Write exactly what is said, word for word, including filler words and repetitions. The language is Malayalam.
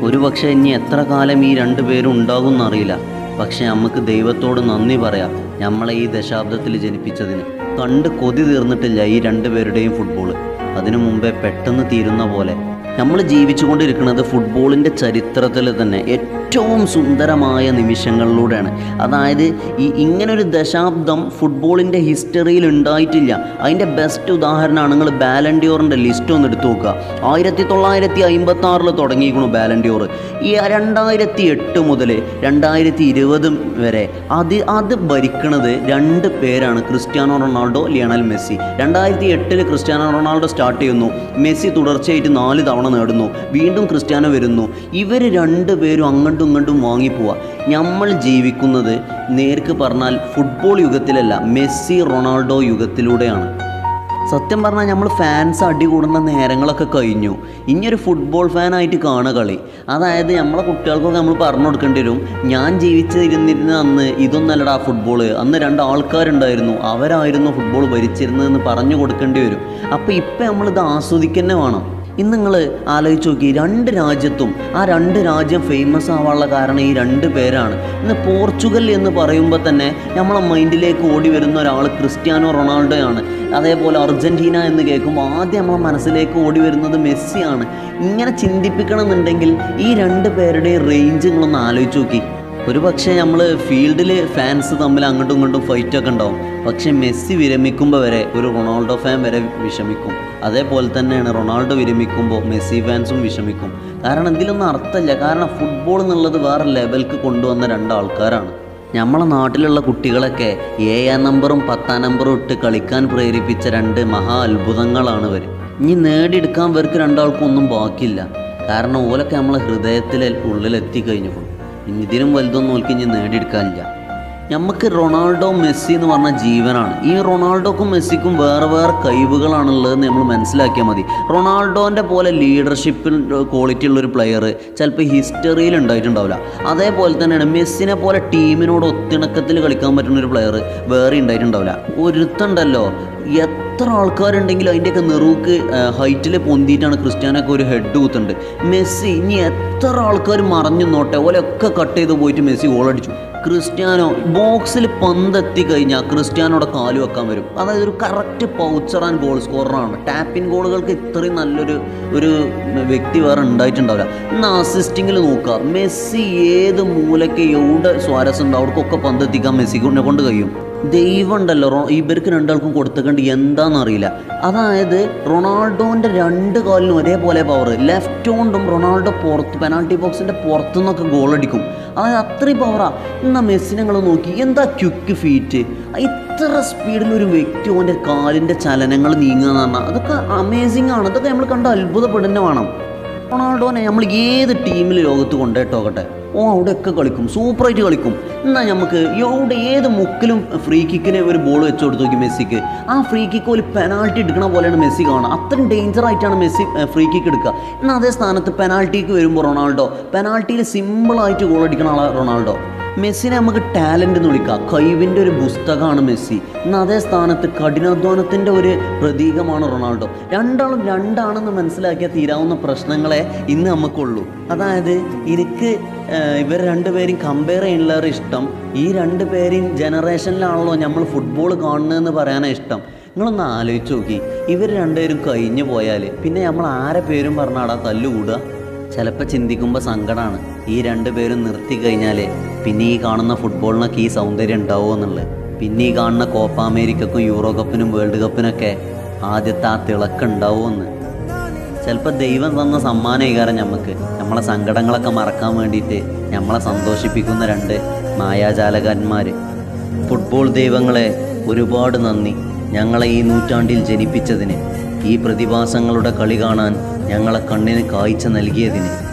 ഒരു പക്ഷേ ഇനി എത്ര കാലം ഈ രണ്ടു പേരും ഉണ്ടാകും എന്നറിയില്ല. പക്ഷെ നമുക്ക് ദൈവത്തോട് നന്ദി പറയാം, നമ്മളെ ഈ ദശാബ്ദത്തിൽ ജനിപ്പിച്ചതിന്. കണ്ട് കൊതി തീർന്നിട്ടില്ല ഈ രണ്ടുപേരുടെയും ഫുട്ബോൾ. അതിനു മുമ്പേ പെട്ടെന്ന് തീരുന്ന പോലെ. നമ്മൾ ജീവിച്ചു കൊണ്ടിരിക്കുന്നത് ഫുട്ബോളിൻ്റെ ചരിത്രത്തിൽ തന്നെ ഏറ്റവും സുന്ദരമായ നിമിഷങ്ങളിലൂടെയാണ്. അതായത് ഈ ഇങ്ങനൊരു ദശാബ്ദം ഫുട്ബോളിൻ്റെ ഹിസ്റ്ററിയിൽ ഉണ്ടായിട്ടില്ല. അതിൻ്റെ ബെസ്റ്റ് ഉദാഹരണമാണ് നിങ്ങൾ ബാലൻഡിയോറിൻ്റെ ലിസ്റ്റ് ഒന്ന് എടുത്തു നോക്കുക. ആയിരത്തി തൊള്ളായിരത്തി അമ്പത്തി ആറിൽ തുടങ്ങിയിരിക്കണു ബാലൻഡിയോർ. ഈ രണ്ടായിരത്തി എട്ട് മുതൽ രണ്ടായിരത്തി ഇരുപത് വരെ അത് അത് ഭരിക്കണത് രണ്ട് പേരാണ്, ക്രിസ്ത്യാനോ റൊണാൾഡോ, ലിയണൽ മെസ്സി. രണ്ടായിരത്തി എട്ടിൽ ക്രിസ്ത്യാനോ റൊണാൾഡോ സ്റ്റാർട്ട് ചെയ്യുന്നു, മെസ്സി തുടർച്ചയായിട്ട് നാല് തവണ നേടുന്നു, വീണ്ടും ക്രിസ്ത്യാനോ വരുന്നു. ഇവർ രണ്ടുപേരും അങ്ങോട്ടും ഇങ്ങോട്ടും വാങ്ങിപ്പോവുക. നമ്മൾ ജീവിക്കുന്നത് നേർക്ക് പറഞ്ഞാൽ ഫുട്ബോൾ യുഗത്തിലല്ല, മെസ്സി റൊണാൾഡോ യുഗത്തിലൂടെയാണ്. സത്യം പറഞ്ഞാൽ നമ്മൾ ഫാൻസ് അടി കൂടുന്ന നേരങ്ങളൊക്കെ കഴിഞ്ഞു. ഇനിയൊരു ഫുട്ബോൾ ഫാനായിട്ട് കാണുക കളി. അതായത് നമ്മളെ കുട്ടികൾക്കൊക്കെ നമ്മൾ പറഞ്ഞു കൊടുക്കേണ്ടി വരും, ഞാൻ ജീവിച്ചിരുന്നിരുന്ന അന്ന് ഇതൊന്നല്ലടാ ഫുട്ബോൾ, അന്ന് രണ്ട് ആൾക്കാരുണ്ടായിരുന്നു, അവരായിരുന്നു ഫുട്ബോൾ ഭരിച്ചിരുന്നതെന്ന് പറഞ്ഞു കൊടുക്കേണ്ടി വരും. അപ്പോൾ ഇപ്പം നമ്മളിത് ആസ്വദിക്കുക വേണം. ഇന്ന് നിങ്ങൾ ആലോചിച്ച് നോക്കി, രണ്ട് രാജ്യത്തും ആ രണ്ട് രാജ്യം ഫേമസ് ആവാനുള്ള കാരണം ഈ രണ്ട് പേരാണ്. ഇന്ന് പോർച്ചുഗൽ എന്ന് പറയുമ്പോൾ തന്നെ നമ്മളെ മൈൻഡിലേക്ക് ഓടി വരുന്ന ഒരാൾ ക്രിസ്ത്യാനോ റൊണാൾഡോയാണ്. അതേപോലെ അർജൻറ്റീന എന്ന് കേൾക്കുമ്പോൾ ആദ്യം നമ്മളെ മനസ്സിലേക്ക് ഓടി വരുന്നത് മെസ്സിയാണ്. ഇങ്ങനെ ചിന്തിപ്പിക്കണമെന്നുണ്ടെങ്കിൽ ഈ രണ്ട് പേരുടെയും റേഞ്ച് നിങ്ങളൊന്ന് ആലോചിച്ച് നോക്കി. ഒരു പക്ഷേ നമ്മൾ ഫീൽഡിൽ ഫാൻസ് തമ്മിൽ അങ്ങോട്ടും ഇങ്ങോട്ടും ഫൈറ്റൊക്കെ ഉണ്ടാവും. പക്ഷേ മെസ്സി വിരമിക്കുമ്പോൾ വരെ ഒരു റൊണാൾഡോ ഫാൻ വരെ വിഷമിക്കും. അതേപോലെ തന്നെയാണ് റൊണാൾഡോ വിരമിക്കുമ്പോൾ മെസ്സി ഫാൻസും വിഷമിക്കും. കാരണം ഇതിലൊന്നും അർത്ഥമില്ല. കാരണം ഫുട്ബോൾ എന്നുള്ളത് വേറെ ലെവൽക്ക് കൊണ്ടുവന്ന രണ്ടാൾക്കാരാണ്. നമ്മളെ നാട്ടിലുള്ള കുട്ടികളൊക്കെ ഏഴാം നമ്പറും പത്താം നമ്പറും ഇട്ട് കളിക്കാൻ പ്രേരിപ്പിച്ച രണ്ട് മഹാ അത്ഭുതങ്ങളാണ് ഇവർ. ഇനി നേടിയെടുക്കാൻ ഇവർക്ക് രണ്ടാൾക്കും ഒന്നും ബാക്കിയില്ല. കാരണം ഓലൊക്കെ നമ്മളെ ഹൃദയത്തിൽ ഉള്ളിലെത്തിക്കഴിഞ്ഞു. ഇനി ഇതിനും വലുതൊന്നും ഓൽക്ക് ഇനി നേടിയെടുക്കാനില്ല. നമുക്ക് റൊണാൾഡോ മെസ്സി എന്ന് പറഞ്ഞ ജീവനാണ്. ഈ റൊണാൾഡോക്കും മെസ്സിക്കും വേറെ വേറെ കഴിവുകളാണുള്ളതെന്ന് നമ്മൾ മനസ്സിലാക്കിയാൽ മതി. റൊണാൾഡോൻ്റെ പോലെ ലീഡർഷിപ്പിൽ ക്വാളിറ്റി ഉള്ളൊരു പ്ലെയർ ചിലപ്പോൾ ഹിസ്റ്ററിയിൽ ഉണ്ടായിട്ടുണ്ടാവില്ല. അതേപോലെ തന്നെയാണ് മെസ്സിനെ പോലെ ടീമിനോട് ഒത്തിണക്കത്തിൽ കളിക്കാൻ പറ്റുന്ന ഒരു പ്ലെയർ വേറെ ഉണ്ടായിട്ടുണ്ടാവില്ല. ഒരുത്തുണ്ടല്ലോ, എത്ര ആൾക്കാരുണ്ടെങ്കിലും അതിൻ്റെയൊക്കെ നെറുക്ക് ഹൈറ്റിൽ പൊന്തിയിട്ടാണ് ക്രിസ്ത്യാനൊക്കെ ഒരു ഹെഡ് കുത്തുണ്ട്. മെസ്സി ഇനി എത്ര ആൾക്കാർ മറഞ്ഞു നോട്ടെ, ഓലൊക്കെ കട്ട് ചെയ്ത് പോയിട്ട് മെസ്സി ഗോളടിച്ചു. ക്രിസ്ത്യാനോ ബോക്സിൽ പന്തെത്തി കഴിഞ്ഞാൽ ക്രിസ്ത്യാനോടെ കാല് വെക്കാൻ വരും. അതായത് ഒരു കറക്റ്റ് പൗച്ചർ ആൻഡ് ഗോൾ സ്കോററാണ്. ടാപ്പിൻ ഗോളുകൾക്ക് ഇത്രയും നല്ലൊരു ഒരു വ്യക്തി വേറെ ഉണ്ടായിട്ടുണ്ടാവില്ല. ഇന്ന് അസിസ്റ്റിങ്ങിൽ നോക്കുക, മെസ്സി ഏത് മൂലയ്ക്ക് എവിടെ സ്വാരസ് ഉണ്ട് അവർക്കൊക്കെ പന്തെത്തിക്കാൻ മെസ്സിനെ കൊണ്ട് കഴിയും. ദൈവം ഉണ്ടല്ലോ, ഇവർക്ക് രണ്ടാൾക്കും കൊടുത്തേക്കേണ്ട എന്താണെന്നറിയില്ല. അതായത് റൊണാൾഡോൻ്റെ രണ്ട് കാലിനും ഒരേപോലെ പവർ. ലെഫ്റ്റ് കൊണ്ടും റൊണാൾഡോ പുറത്ത് പെനാൾട്ടി ബോക്സിൻ്റെ പുറത്തുനിന്നൊക്കെ ഗോളടിക്കും. അതായത് അത്രയും പവറാണ്. എന്നാൽ മെസ്സിനെ നിങ്ങൾ നോക്കി, എന്താ ക്വിക്ക് ഫീറ്റ്, ഇത്ര സ്പീഡിലൊരു വ്യക്തി ഓൻ്റെ കാലിൻ്റെ ചലനങ്ങൾ നീങ്ങുക എന്ന് പറഞ്ഞാൽ അതൊക്കെ അമേസിങ് ആണ്. അതൊക്കെ നമ്മൾ കണ്ട് അത്ഭുതപ്പെടുന്ന വേണം. റൊണാൾഡോനെ നമ്മൾ ഏത് ടീമിൽ ലോകത്ത് കൊണ്ടുപോയിട്ടോക്കട്ടെ, ഓ അവിടെയൊക്കെ കളിക്കും, സൂപ്പറായിട്ട് കളിക്കും. എന്നാൽ നമുക്ക് എവിടെ ഏത് മുക്കിലും ഫ്രീ കിക്കിന് ഒരു ബോൾ വെച്ച് കൊടുത്തു നോക്കി മെസ്സിക്ക്, ആ ഫ്രീ കിക്ക് ഒരു പെനാൾട്ടി എടുക്കണ പോലെയാണ് മെസ്സി കാണുക. അത്രയും ഡേഞ്ചറായിട്ടാണ് മെസ്സി ഫ്രീ കിക്ക് എടുക്കുക. എന്നാൽ അതേ സ്ഥാനത്ത് പെനാൾട്ടിക്ക് വരുമ്പോൾ റൊണാൾഡോ പെനാൾട്ടിയിൽ സിമ്പിളായിട്ട് ഗോൾ അടിക്കണ ആളാണ് റൊണാൾഡോ. മെസ്സിനെ നമുക്ക് ടാലൻ്റ് എന്ന് വിളിക്കാം, കഴിവിൻ്റെ ഒരു പുസ്തകമാണ് മെസ്സി. എന്നാൽ അതേ സ്ഥാനത്ത് കഠിനാധ്വാനത്തിൻ്റെ ഒരു പ്രതീകമാണ് റൊണാൾഡോ. രണ്ടാളും രണ്ടാണെന്ന് മനസ്സിലാക്കിയാൽ തീരാവുന്ന പ്രശ്നങ്ങളെ ഇന്ന് നമുക്കുള്ളൂ. അതായത് എനിക്ക് ഇവർ രണ്ടുപേരും കമ്പയർ ചെയ്യാനുള്ള ഇഷ്ടം ഈ രണ്ട് പേരും ജനറേഷനിലാണല്ലോ നമ്മൾ ഫുട്ബോൾ കാണുന്നതെന്ന് പറയാനാണ് ഇഷ്ടം. നിങ്ങളൊന്ന് ആലോചിച്ച് നോക്കി, ഇവർ രണ്ടുപേരും കഴിഞ്ഞു പോയാൽ പിന്നെ നമ്മൾ ആരെ പേരും പറഞ്ഞാടാ തല്ലുകൂടുക. ചിലപ്പോൾ ചിന്തിക്കുമ്പോൾ സങ്കടമാണ്, ഈ രണ്ട് പേരും നിർത്തി കഴിഞ്ഞാൽ പിന്നെ ഈ കാണുന്ന ഫുട്ബോളിനൊക്കെ ഈ സൗന്ദര്യം ഉണ്ടാവുമോ എന്നുള്ളത്. പിന്നെ ഈ കാണുന്ന കോപ്പ അമേരിക്കക്കും യൂറോ കപ്പിനും വേൾഡ് കപ്പിനൊക്കെ ആദ്യത്തെ ആ തിളക്കം ഉണ്ടാവുമെന്ന്. ചിലപ്പോൾ ദൈവം തന്ന സമ്മാനമായിക്കാരം നമുക്ക് നമ്മളെ സങ്കടങ്ങളൊക്കെ മറക്കാൻ വേണ്ടിയിട്ട് നമ്മളെ സന്തോഷിപ്പിക്കുന്ന രണ്ട് മായാജാലകന്മാർ. ഫുട്ബോൾ ദൈവങ്ങളെ ഒരുപാട് നന്ദി, ഞങ്ങളെ ഈ നൂറ്റാണ്ടിൽ ജനിപ്പിച്ചതിന്, ഈ പ്രതിഭാസങ്ങളുടെ കളി കാണാൻ ഞങ്ങളെ കണ്ണിന് കാഴ്ച നൽകിയതിന്.